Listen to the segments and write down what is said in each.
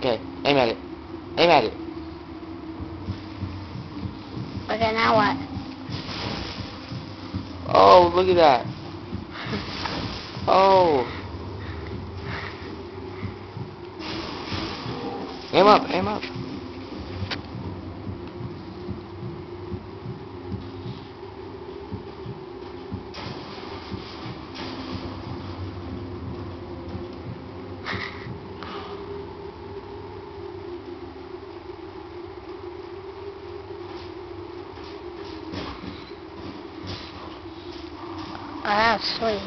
Okay, aim at it. Aim at it. Okay, now what? Oh, look at that. Oh. Aim up, aim up. Oh, that was sweet.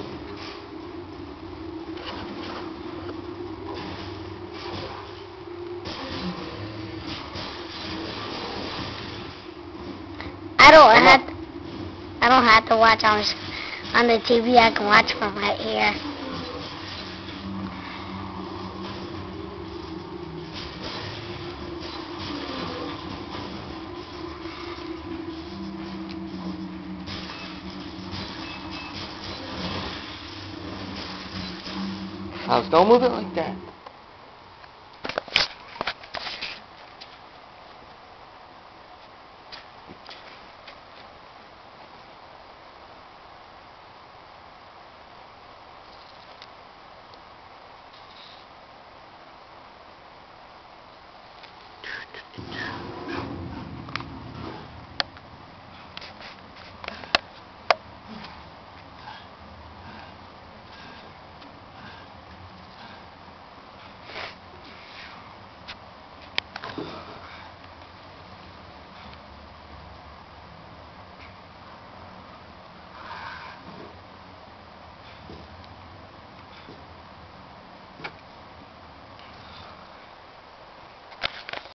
I don't have to watch on the TV. I can watch from right here. House, don't move it like that.